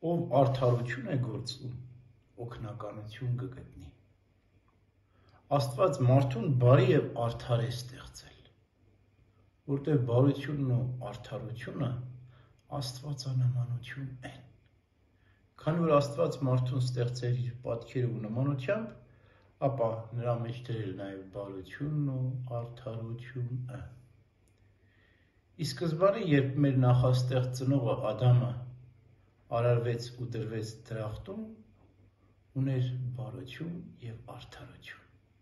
Ով արդարություն է գործում, օգնականություն կգտնի։ Աստված մարդուն բարի եւ արդար է ստեղծել, որտեղ բարությունն ու արդարությունը աստվածանմանություն են։ Քանի որ Աստված մարդուն ստեղծել իր պատկերով ու նմանությամբ, ապա նրա մեջ դրել նաեւ բարությունն ու արդարությունը։ Ի սկզբանե, երբ մեր նախաստեղծ ծնողը Ադամը արարվեց ու դրվեց դրախտում, ուներ բարություն եւ արդարություն։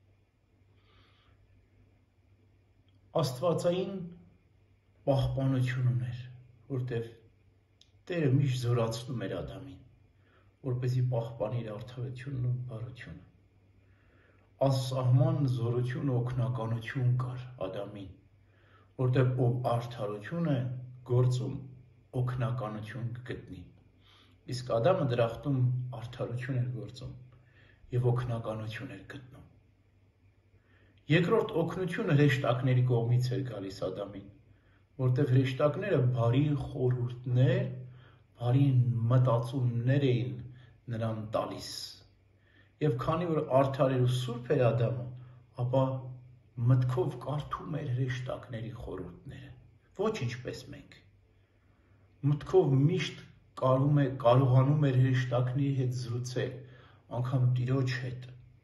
Աստվածային պահպանություն ուներ, որտեղ Տերը միշտ զորացնում էր Ադամին, որպեսզի պահպանի իր արդարությունն ու բարությունը։ Անսահման զորություն ու օգնականություն կար Ադամին, որտեղ ով արդարություն է գործում, օգնականություն կգտնի։ Իսկ Ադամը դրախտում արդարություն էր գործում եւ օգնականություն էր գտնում։ Երկրորդ օգնությունը հրեշտակների կողմից էր գալիս Ադամին, որտեղ հրեշտակները բարի խորհուրդներ, բարի մտածումներ էին նրան տալիս։ Եվ քանի որ արդար էր ու սուրբ էր Ադամը, ապա մտքով կարդում էր հրեշտակների խորհուրդները, ոչ ինչպես մենք։ Մտքով միշտ կարողանում էր հրեշտակների հետ զրուցել, անգամ Տիրոջ հետ։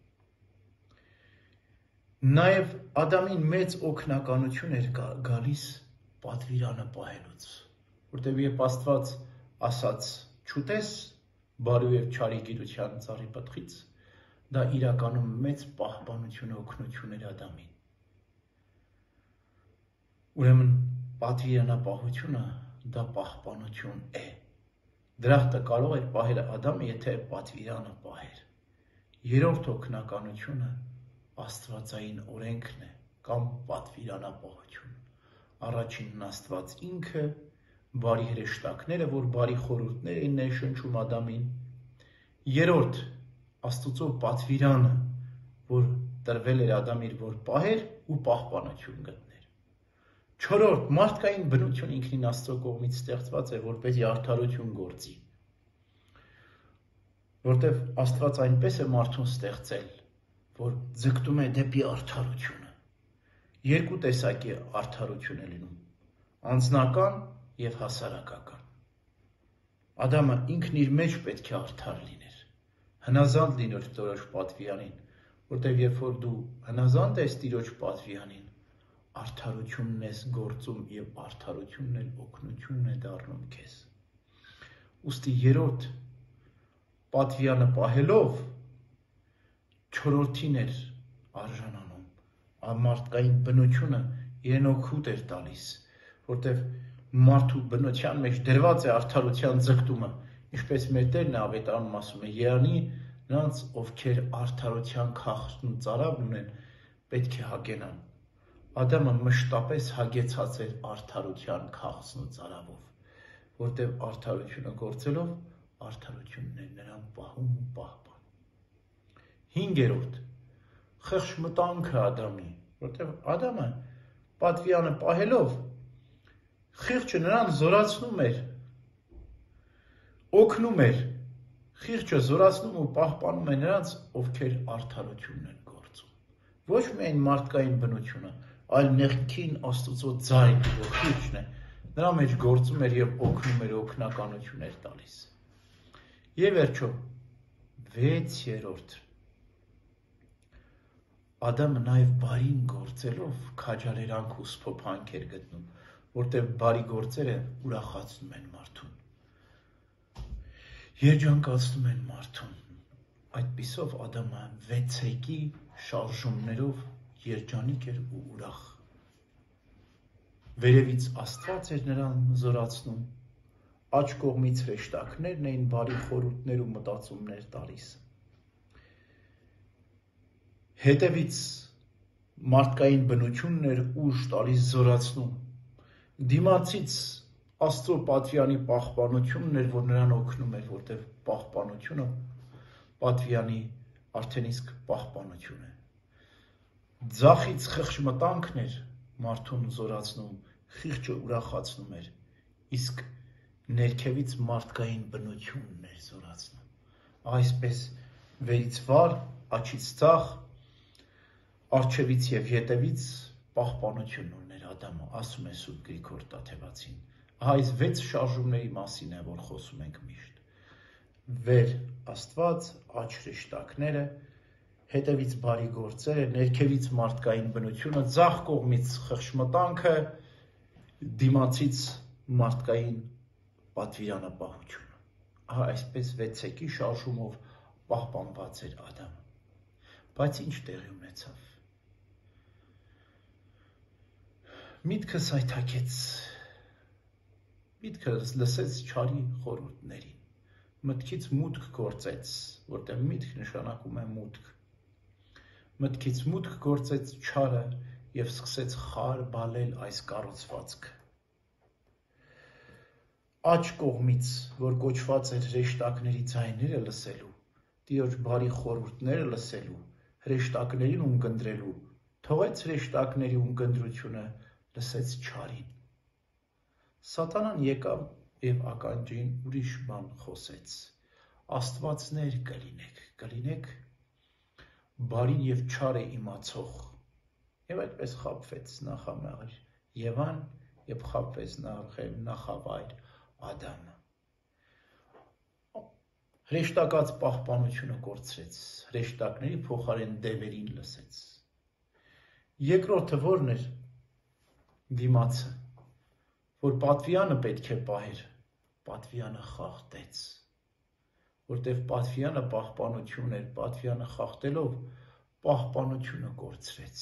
Նաև Ադամին մեծ օգնականություն էր գալիս պատվիրանը պահելուց, որտեղ երբ Աստված ասաց «Չուտես բարի եւ չարի գիտության ծառի պտղից», դա իրականում մեծ պահպանություն ու օգնություն էր Ադամին։ Ուրեմն պատվիրանապահությունը դա պահպանություն է։ Դրախտը կարող էր պահել Ադամը, եթե պատվիրանը պահեր։ Երրորդ օգնականությունը աստվածային օրենքն է կամ պատվիրանապահություն։ Առաջինն Աստված ինքը, բարի հրեշտակները, որ բարի խորհուրդներ էին ներշնչում Ադամին։ Երրորդ Աստծո պատվիրանը, որ տրվել էր Ադամին, որ պահեր ու պահպանություն գտներ։ Չորրորդ մարդկային բնություն ինքնին Աստծո կողմից ստեղծված է, որպեսզի արդարություն գործի։ Որտև Աստված այնպես է մարդուն ստեղծել, որ ձգտում է դեպի արդարությունը։ Երկու տեսակի արդարություն է լինում՝ անձնական եւ հասարակական։ Ադամը ինքն իր մեջ պետք է արդար լիներ, հնազանդ լիներ Տիրոջ պատվիրանին, որտեղ երբ որ դու հնազանդ ես Տիրոջ պատվիրանին, արդարությունն ես գործում եւ արդարությունն էլ օգնությունն է դառնում քեզ։ Ուստի երրորդ պատվիրանը պահելով չորրորդին էր արժանանում, մարդկային բնությունը իրեն օգուտ էր տալիս, որտեղ մարդու բնության մեջ դրված է արդարության ձգտումը, ինչպես մեր Տերն Ավետարանում ասում է, երանի նրանց, ովքեր արդարության քաղցն ու ծարավն ունեն, պետք է հագենան։ Ադամը մշտապես հագեցած էր արդարության քաղցն ու ծարավով, որտեղ արդարությունը գործելով, արդարությունն է նրան պահում ու պահպանում։ Հինգերորդ խեղճ մտանքը Ադամի, որտեղ Ադամը պատվիրանը պահելով խիղճը նրան զորացնում էր, օգնում էր, խիղճը զորացնում ու պահպանում է նրանց, ովքեր արդարությունն են գործում։ Ոչ միայն մարդկային բնությունը, այլ ներքին Աստծո ձայն, որ խիղճն է, նրա մեջ գործում էր եւ օգնում էր, օգնականություն էր տալիս։ Եվ վերջո 6-րդ Ադամը նաև բարին գործելով քաջալերանք ու սփոփանք էր գտնում, որտեղ բարի գործերը ուրախացնում են մարդուն, երջանկացնում են մարդուն։ Այդպիսով Ադամը 6-եկի շարժումներով երջանիկ էր ու ուրախ։ Վերևից Աստված էր նրան զորացնում, աջ կողմից հրեշտակներն էին բարի խորհուրդներ ու մտածումներ տալիս։ Հետևից մարդկային բնությունն էր ուժ տալիս զորացնում, դիմացից Աստծո պատվիրանի պահպանությունն էր, որ նրան օգնում էր, որտեղ պահպանությունը պատվիրանի արդեն իսկ պահպանություն է։ Ձախից խեղճ մտանքն էր մարդուն զորացնում, խիղճը ուրախացնում էր, իսկ ներքևից մարդկային բնությունն էր զորացնում։ Այսպես վերից վար, աչից ցախ, արջևից եւ ետևից պահպանություն ուներ Ադամը, ասում է Սուրբ Գրիգոր Տաթևացին։ Այս 6 շարժումների մասին է, որ խոսում ենք միշտ։ Վեր Աստված, աջ հրեշտակները, հետևից բարի գործերը, ներքևից մարդկային բնությունը, ձախ կողմից խղճմտանքը, դիմացից մարդկային պատվիրանապահությունը։ Այսպես 6-ի շարժումով պահպանված էր Ադամը։ Բայց ինչ տեղի ունեցավ։ Միտքը սայթաքեց, միտքը լսեց չարի խորհուրդներին, մտքից մուտք գործեց, որտեղ միտք նշանակում է մուտք, մտքից մուտք գործեց չարը և սկսեց խար բալել այս կառուցվածքը։ Աջ կողմից, որ կոչված էր հրեշտակների ձայները լսելու, Տիրոջ բարի խորհուրդները լսելու, հրեշտակներին ունկնդրելու, թողեց հրեշտակների ունկնդրությունը, լսեց չարին։ Սատանան եկավ և ականջին ուրիշ բան խոսեց. Աստվածներ կլինեք բարին և չարը իմացող։ Եվ այդպես խաբվեց նախամեղր Եվան և խաբվեց նախավայր Ադամը։ Հրեշտակած պահպանությունը կորցրեց, հրեշտակների փոխարեն դևերին լսեց։ Երկրորդը որն էր դիմացը, որ պատվյանը պետք է պահեր, պատվյանը խախտեց, որտև պատվյանը պահպանություն էր, պատվյանը խախտելով պահպանությունը կորցրեց։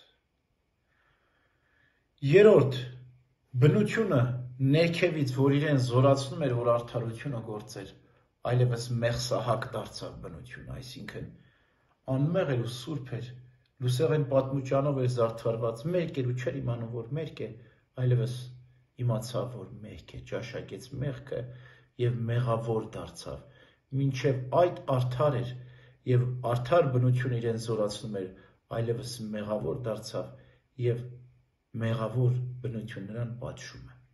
Երրորդ բնությունը ներքևից, որ իրեն զորացնում էր, որ արդարությունը գործեր, այլևս մեղսահակ դարձավ բնություն, այսինքն անմեղ էր ու սուրբ էր, լուսեղեն պատմուճանով էր զարդարված, մերկ էր ու չէր իմանում, որ մերկ է, այլևս իմացավ, որ մեղք է, ճաշակեց մեղքը և մեղավոր դարձավ, մինչև այդ արդար էր և արդար բնություն իրեն զորացնում էր, այլևս մեղավոր դարձավ և մեղավոր բնություն նրան պատժում է։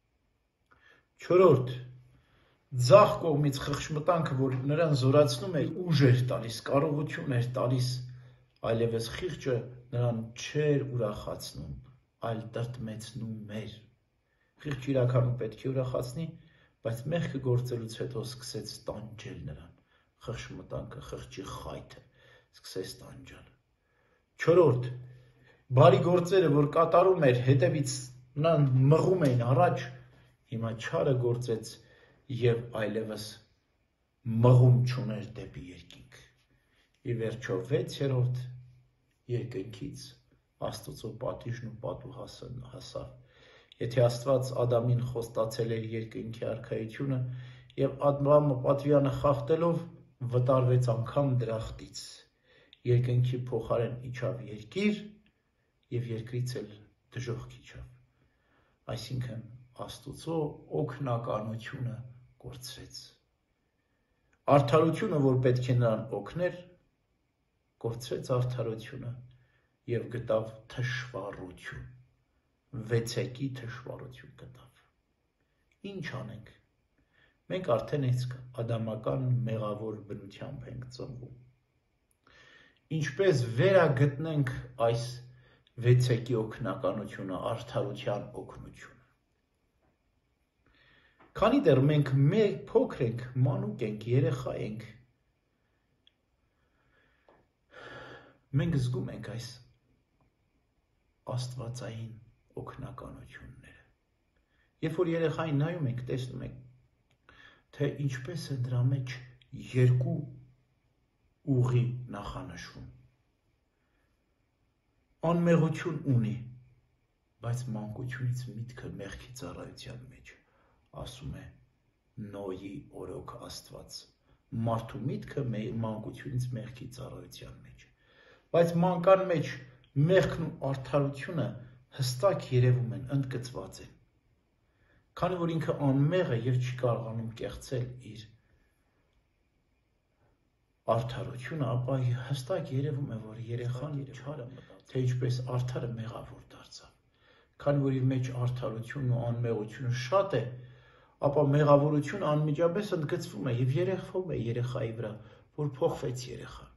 Չորրորդ, ձախ կողմից խղճմտանքը, որ նրան զորացնում էր, ուժ էր տալիս, կարողություն էր տալիս, այլևս խիղճը նրան չէր ուրախացնում, այլ տրտմեցնում էր։ Խիղճը իրականում պետք է ուրախացնի, բայց մեղքը գործելուց հետո սկսեց տանջել նրան, խղճմտանքը, խղճի խայթը սկսեց տանջալ։ Չորրորդ, բարի գործերը, որ կատարում էր, հետևից նրան մղում էին առաջ, հիմա չարը գործեց և այլևս մղում չուներ դեպի երկինք։ Ի վերջո 6-րդ երկնքից Աստծո պատիժն ու պատուհասն հասավ։ Եթե Աստված Ադամին խոստացել էր երկնքի արքայությունը և Ադամը պատվյանը խախտելով վտարվեց անգամ դրախտից, երկնքի փոխարեն իջավ երկիր և երկրից էլ դժոխք իջավ, այսինքն Աստծո օգնականությունը կորցրեց։ Արդարությունը, որ պետք է նրան օգներ, կորցրեց արդարությունը և գտավ թշվառություն, 6-եկի թշվառություն գտավ։ Ինչ անենք։ Մենք արդեն իսկ ադամական մեղավոր բնությամբ ենք ծնվում։ Ինչպես վերագտնենք այս 6-եկի օգնականությունը, արդարության օգնությունը։ Քանի դեռ մենք փոքր ենք, մանուկ ենք, երեխա ենք, մենք զգում ենք այս աստվածային օգնականությունները։ Երբ որ երեխային նայում ենք, տեսնում ենք, թե ինչպես է դրա մեջ երկու ուղի նախանշվում։ Անմեղություն ունի, բայց մանկությունից միտքը մեղքի ծառայության մեջ, ասում է Նոյի օրոք Աստված, մարդու միտքը մանկությունից մեղքի ծառայության մեջ, բայց մանկան մեջ մեղքն ու արդարությունը հստակ երևում են, ընդգծված են, քանի որ ինքը անմեղ է և չի կարողանում կեղծել իր արդարությունը, ապա հստակ երևում է, որ երեխան չարը մտածել, թե ինչպես արդարը մեղավոր դարձավ, քանի որ իր մեջ արդարությունն ու անմեղությունը շատ է, ապա մեղավորությունը անմիջապես ընդգծվում է եւ երեխվում է երեխայի վրա, որ փոխվեց երեխան։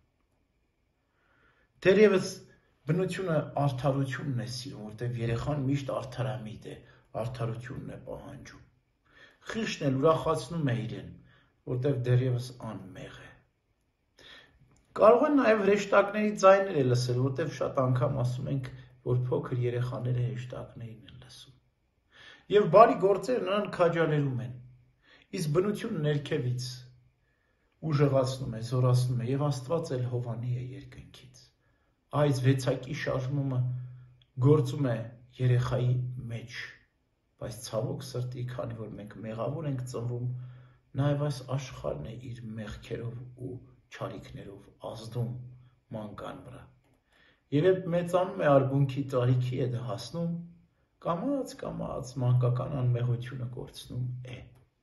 Դերևս բնությունը արդարությունն է սիրում, որտեղ երեխան միշտ արդարամիտ է, արդարությունն է պահանջում։ Խիղճն էլ ուրախացնում է իրեն, որտեղ դերևս անմեղ է։ Կարող են նաև հրեշտակների ձայները լսել, որտեղ շատ անգամ ասում ենք, որ փոքր երեխաները հրեշտակներին են լսում։ Եվ բարի գործերը նրան քաջալերում են, իսկ բնությունը ներքևից ուժեղացնում է, զորացնում է, եւ Աստված էլ հովանի է երկնքից։ Այս վեցակի շարժումը գործում է երեխայի մեջ, բայց ցավոք սրտի, քանի որ մենք մեղավոր ենք ծնվում, նաև այս աշխարհն է իր մեղքերով ու չարիքներով ազդում մանկան վրա։ Եվ երբ մեծանում է արբունքի տարիքի է դա հասնում, կամաց մանկական անմեղությունը կորցնում է։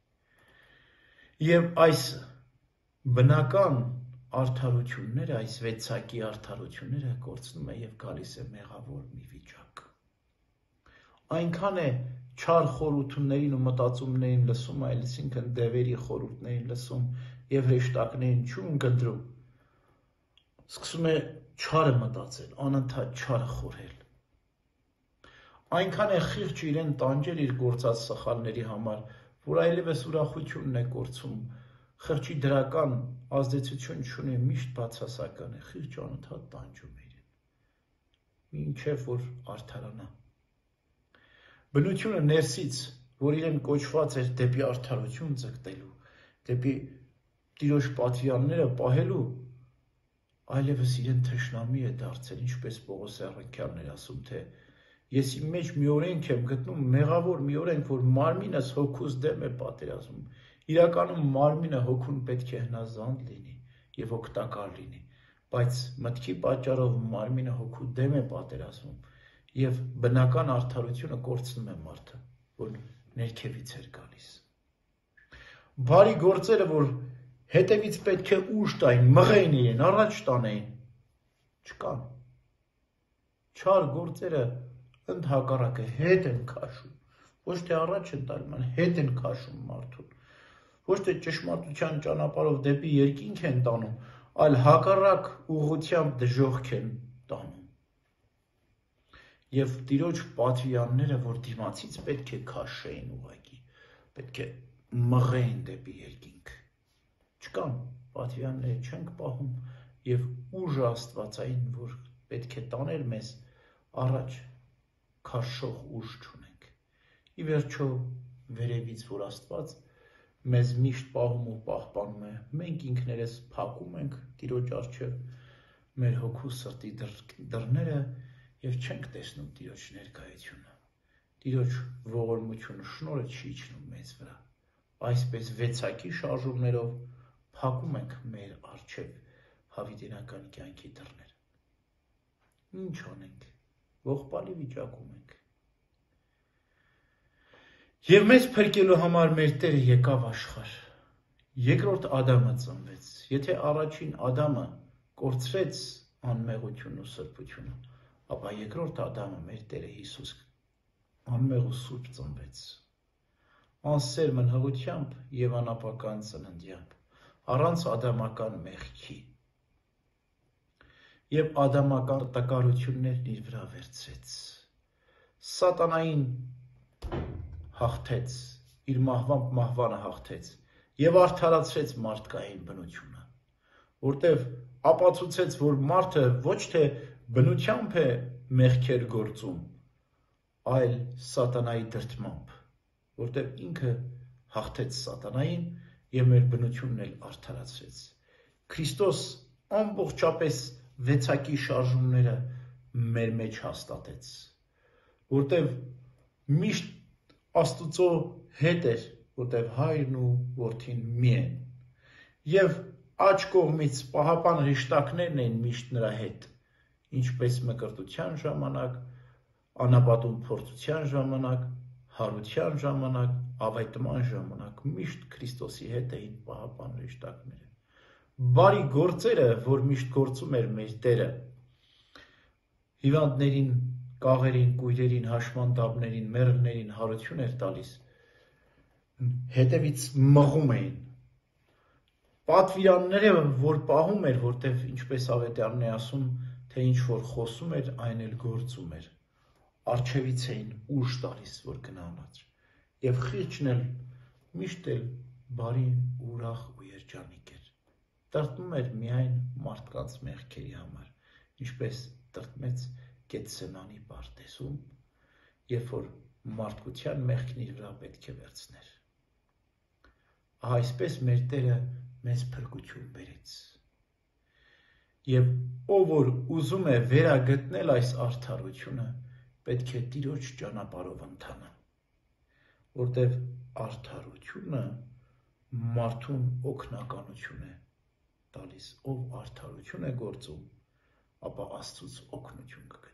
Եվ այս բնական արդարությունները, այս վեցակի արդարությունները կորցնում է եւ գալիս է մեղավոր մի վիճակ։ Այնքան է չար խորհուրդներին ու մտածումներին լսում, այսինքն դևերի խորհուրդներին լսում եւ հրեշտակներին չընկնդրում, սկսում է չարը մտածել, անընդհատ չարը խորհել։ Այնքան է խիղճ իրեն տանջել իր գործած սխալների համար, որ այլևս ուրախությունն է կորցում, խղճի դրական ազդեցություն չունի, միշտ բացասական է, խիղճը անընդհատ տանջում է իրեն, մինչև որ արդարանա։ Բնությունը ներսից, որ իրեն կոչված էր դեպի արդարություն ձգտելու, դեպի Տիրոջ պատվիրանները պահելու, այլևս իրեն թշնամի է դարձել, ինչպես Պողոս Առաքյալն էր ասում, թե ես իմ մեջ մի օրենք եմ գտնում, մեղավոր մի օրենք, որ մարմինս հոգուս դեմ է պատերազմում։ Իրականում մարմինը հոգուն պետք է հնազանդ լինի եւ օգտակար լինի, բայց մտքի պատճառով մարմինը հոգու դեմ է պատերազմում եւ բնական արդարությունը կորցնում է մարդը, որ ներքևից էր գալիս։ Բարի գործերը, որ հետևից պետք է ուժ տային, մղեին իրեն, առաջ տանեին, չկան։ Չար գործերը ընդհակառակը հետ են քաշում, ոչ թե առաջ են տալում, հետ են քաշում մարդուն, ոչ թե ճշմարտության ճանապարհով դեպի երկինք են տանում, այլ հակառակ ուղղությամբ դժոխք են տանում։ Եվ Տիրոջ պատվիրանները, որ դիմացից պետք է քաշեին ուղղակի, պետք է մղեին դեպի երկինք, չկան, պատվիրանները չենք պահում եւ ուժը աստվածային, որ պետք է տաներ մեզ առաջ, քաշող ուժ չունենք։ Ի վերջո վերևից, որ Աստված մեզ միշտ պահում ու պահպանում է, մենք ինքներս փակում ենք Տիրոջ առջև մեր հոգու սրտի դռները եւ չենք տեսնում Տիրոջ ներկայությունը։ Տիրոջ ողորմությունը, շնորհը չի իջնում մեզ վրա։ Այսպես վեցակի շարժումներով փակում ենք մեր առջև հավիտենական կյանքի դռները։ Ինչ անենք, ողբալի վիճակում ենք։ Եվ մեզ փրկելու համար մեր Տերը եկավ աշխարհ։ Երկրորդ Ադամը ծնվեց։ Եթե առաջին Ադամը կորցրեց անմեղությունն ու սրբությունը, ապա երկրորդ Ադամը մեր Տերը Հիսուս անմեղ ու սուրբ ծնվեց։ Անսերմն հղությամբ եւ անապական ծննդյամբ, առանց ադամական մեղքի։ Եվ ադամական տկարություններն իր վրա վերցրեց։ Սատանային հաղթեց, իր մահվամբ մահվանը հաղթեց եւ արդարացրեց մարդկային բնությունը, որտեվ ապացուցեց, որ մարդը ոչ թե բնությամբ է մեղքեր գործում, այլ սատանայի դրդմամբ, որտեվ ինքը հաղթեց սատանային եւ մեր բնությունն էլ արդարացրեց։ Քրիստոս ամբողջապես վեցակի շարժումները մեր մեջ հաստատեց, որտեվ միշտ Աստուծո հետ էր, որտեվ Հայրն ու Որդին մի են, եւ աջ կողմից պահապան հրեշտակներն էին միշտ նրա հետ, ինչպես մկրտության ժամանակ, անապատում փորձության ժամանակ, հարության ժամանակ, ավետման ժամանակ, միշտ Քրիստոսի հետ էին պահապան հրեշտակները։ Բարի գործերը, որ միշտ գործում էր մեր Տերը, հիվանդներին, կաղերին, կույրերին, հաշմանդամներին, մեռելներին հարություն էր տալիս, հետևից մղում էին։ Պատվիրանները, որ պահում էր, որտեվ ինչպես Ավետյանն է ասում, թե ինչ որ խոսում էր, այն էլ գործում էր։ Արջևից էին ուժ տալիս, որ գնանաց։ Եվ խիղճն էլ միշտ էլ բարի, ուրախ ու երջանիկ էր։ Տրտմում էր միայն մարդկանց մեղքերի համար, ինչպես տրտմեց Գեթսեմանի պարտեզում, երբ որ մարդկության մեղքն իր վրա պետք է վերցներ։ Այսպես մեր Տերը մեզ փրկություն բերեց։ Եվ ով որ ուզում է վերագտնել այս արդարությունը, պետք է Տիրոջ ճանապարհով ընթանա, որտև արդարությունը մարդուն օգնականություն է տալիս, ով արդարություն է գործում, ապա Աստծուց օգնություն կգտնի։